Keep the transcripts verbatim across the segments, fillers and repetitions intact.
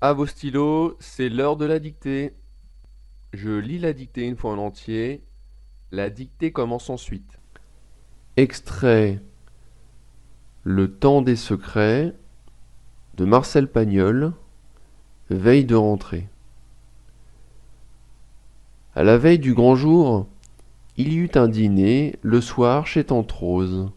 À vos stylos, c'est l'heure de la dictée. Je lis la dictée une fois en entier. La dictée commence ensuite. Extrait Le temps des secrets de Marcel Pagnol, veille de rentrée. À la veille du grand jour, il y eut un dîner le soir chez tante Rose.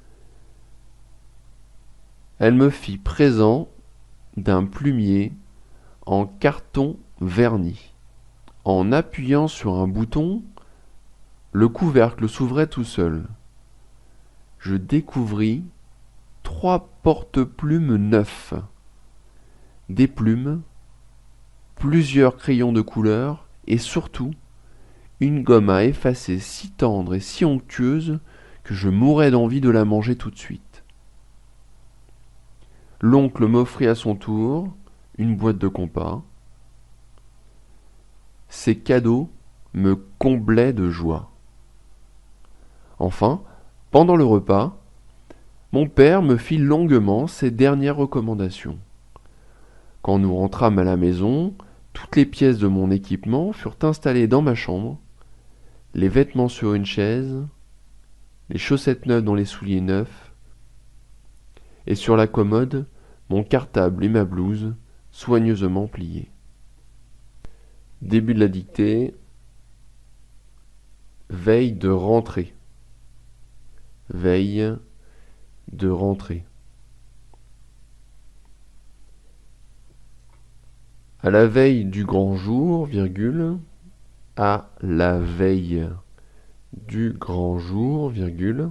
Elle me fit présent d'un plumier en carton verni. En appuyant sur un bouton, le couvercle s'ouvrait tout seul. Je découvris trois porte-plumes neufs, des plumes, plusieurs crayons de couleur et surtout une gomme à effacer si tendre et si onctueuse que je mourais d'envie de la manger tout de suite. L'oncle m'offrit à son tour une boîte de compas. Ces cadeaux me comblaient de joie. Enfin, pendant le repas, mon père me fit longuement ses dernières recommandations. Quand nous rentrâmes à la maison, toutes les pièces de mon équipement furent installées dans ma chambre, les vêtements sur une chaise, les chaussettes neuves dans les souliers neufs, et sur la commode, mon cartable et ma blouse soigneusement pliés. Début de la dictée. Veille de rentrée. Veille de rentrée. À la veille du grand jour, virgule, à la veille du grand jour, virgule,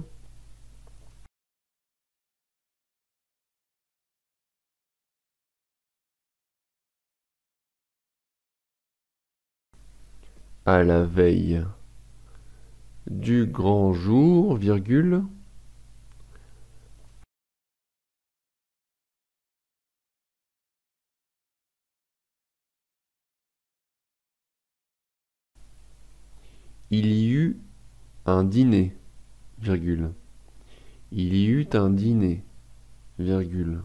à la veille du grand jour, virgule, il y eut un dîner, virgule. Il y eut un dîner, virgule.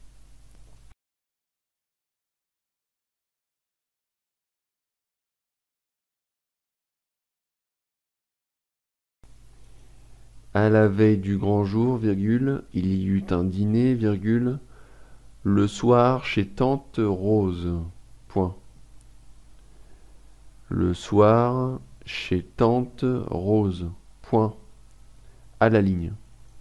À la veille du grand jour, virgule, il y eut un dîner, virgule, le soir chez tante Rose. Point. Le soir chez tante Rose. Point. À la ligne.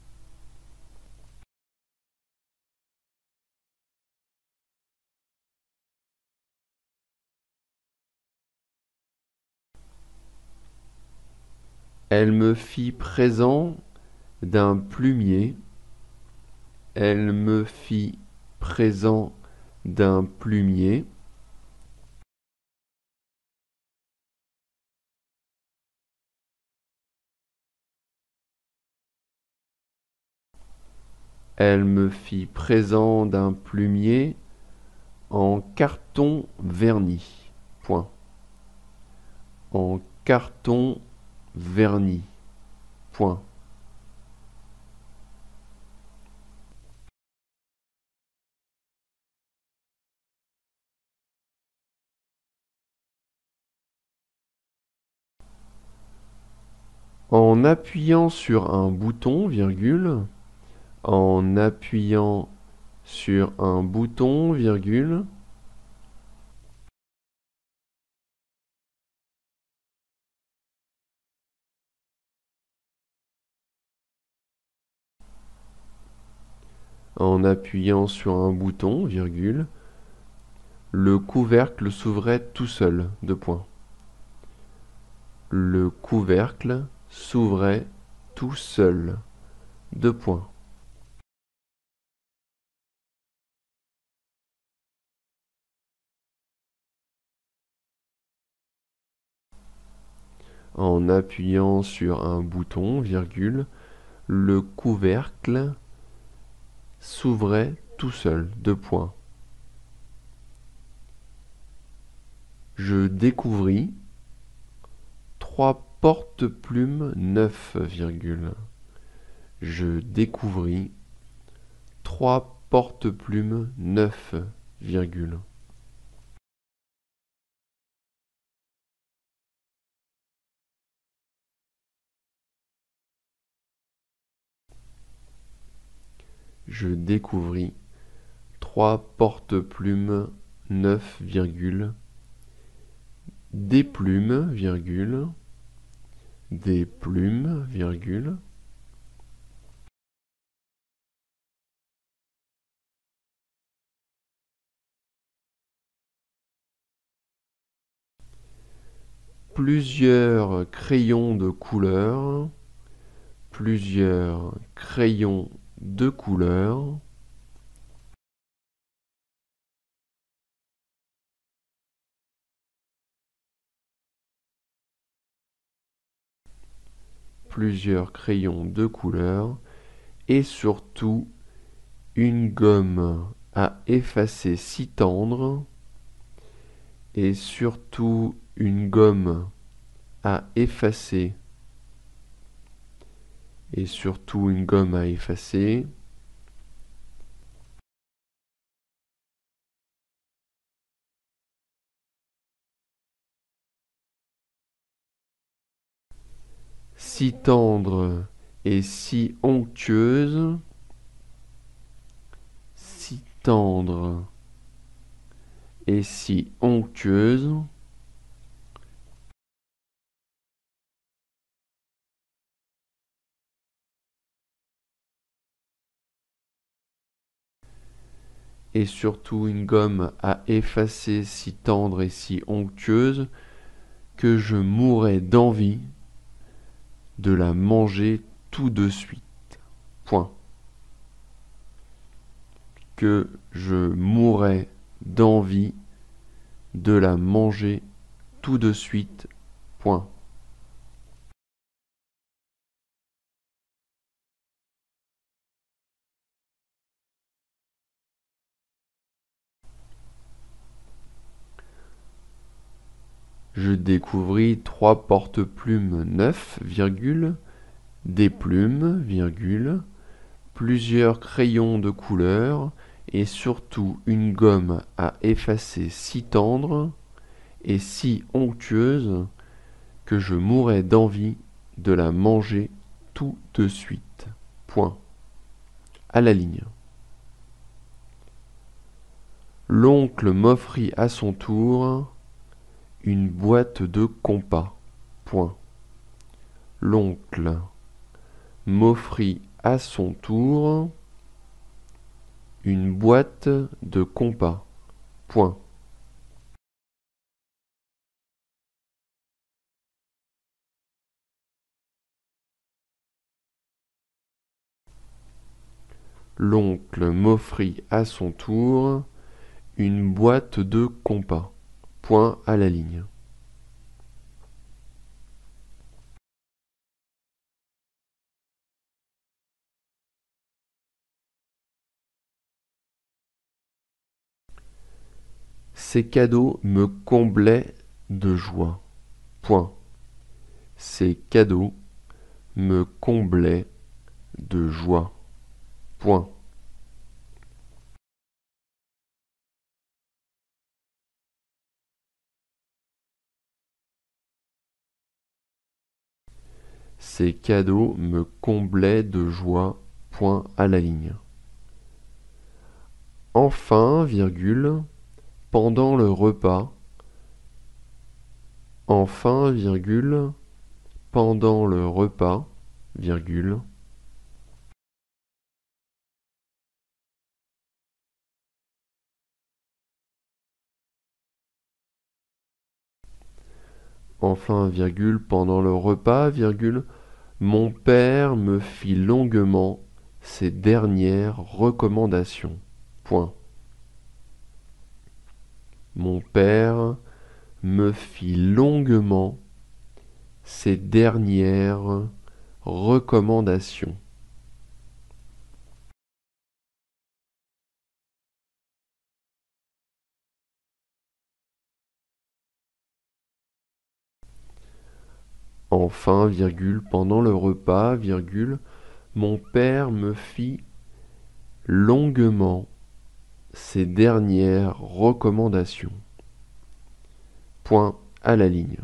Elle me fit présent d'un plumier. Elle me fit présent d'un plumier. Elle me fit présent d'un plumier en carton verni. Point. En carton verni. Point. En appuyant sur un bouton, virgule, en appuyant sur un bouton, virgule, en appuyant sur un bouton, virgule, le couvercle s'ouvrait tout seul, deux points. Le couvercle s'ouvrait tout seul, deux points. En appuyant sur un bouton, virgule, le couvercle s'ouvrait tout seul, deux points. Je découvris trois porte-plumes neufs, virgule. Je découvris trois porte-plumes neufs, virgule. je découvris trois porte-plumes neufs, virgule, des plumes, virgule, des plumes, virgule, plusieurs crayons de couleur, plusieurs crayons de couleur, plusieurs crayons de couleur et surtout une gomme à effacer si tendre et surtout une gomme à effacer et surtout une gomme à effacer si tendre et si onctueuse, si tendre et si onctueuse, et surtout une gomme à effacer si tendre et si onctueuse que je mourrais d'envie de la manger tout de suite. Point. Que je mourrais d'envie de la manger tout de suite. Point. Je découvris trois porte-plumes neufs, virgule, des plumes, virgule, plusieurs crayons de couleur et surtout une gomme à effacer si tendre et si onctueuse que je mourrais d'envie de la manger tout de suite. Point. À la ligne. L'oncle m'offrit à son tour une boîte de compas. Point. L'oncle m'offrit à son tour une boîte de compas. Point. L'oncle m'offrit à son tour une boîte de compas. Point à la ligne. Ces cadeaux me comblaient de joie. Point. Ces cadeaux me comblaient de joie. Point. Ces cadeaux me comblaient de joie. Point à la ligne. Enfin, virgule, pendant le repas. Enfin, virgule, pendant le repas, virgule, enfin, virgule, pendant le repas, virgule, mon père me fit longuement ses dernières recommandations. Point. Mon père me fit longuement ses dernières recommandations. Enfin, virgule, pendant le repas, virgule, mon père me fit longuement ses dernières recommandations. Point à la ligne.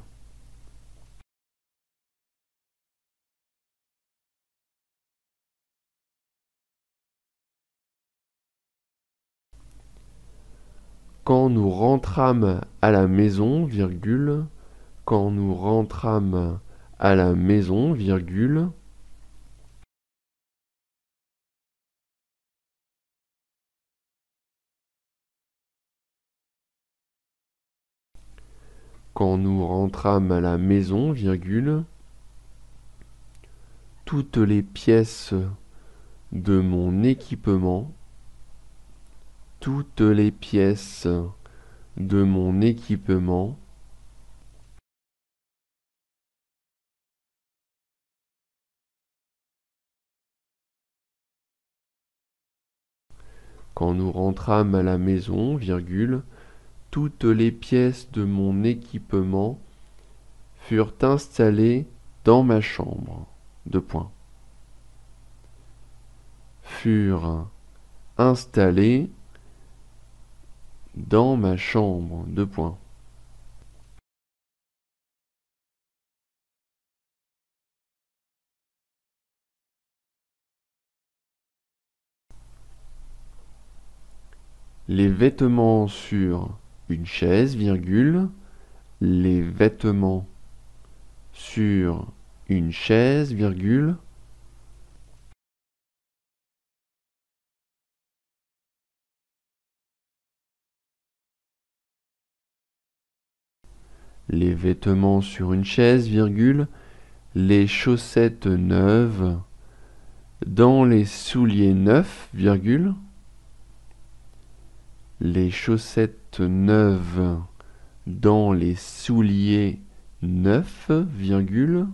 Quand nous rentrâmes à la maison, virgule, quand nous rentrâmes à la maison, virgule, quand nous rentrâmes à la maison, virgule, toutes les pièces de mon équipement, toutes les pièces de mon équipement, quand nous rentrâmes à la maison, virgule, toutes les pièces de mon équipement furent installées dans ma chambre. Deux points. Furent installées dans ma chambre. Deux points. Les vêtements sur une chaise, virgule, les vêtements sur une chaise, virgule, les vêtements sur une chaise, virgule, les chaussettes neuves dans les souliers neufs, virgule, les chaussettes neuves dans les souliers neufs, virgule,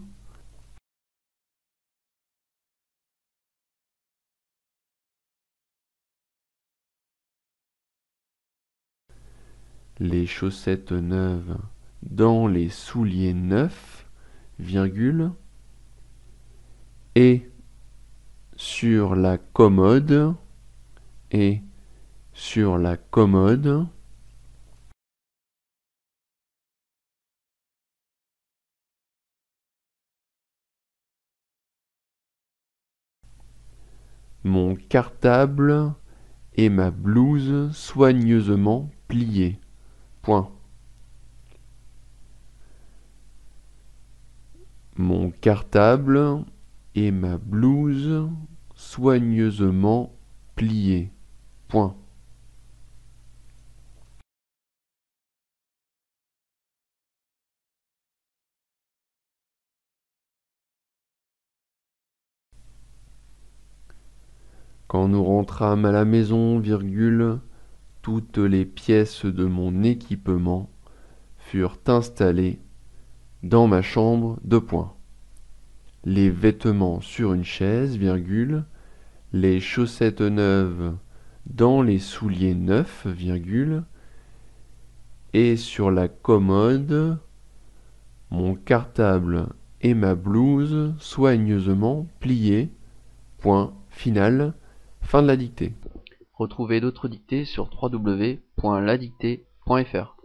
les chaussettes neuves dans les souliers neufs, virgule, et sur la commode, et sur la commode, mon cartable et ma blouse soigneusement pliés. Point. Mon cartable et ma blouse soigneusement pliés. Point. Quand nous rentrâmes à la maison, virgule, toutes les pièces de mon équipement furent installées dans ma chambre. Deux points. Les vêtements sur une chaise, virgule, les chaussettes neuves dans les souliers neufs, virgule, et sur la commode, mon cartable et ma blouse soigneusement pliés. Point final. Fin de la dictée. Retrouvez d'autres dictées sur w w w point la dictée point f r.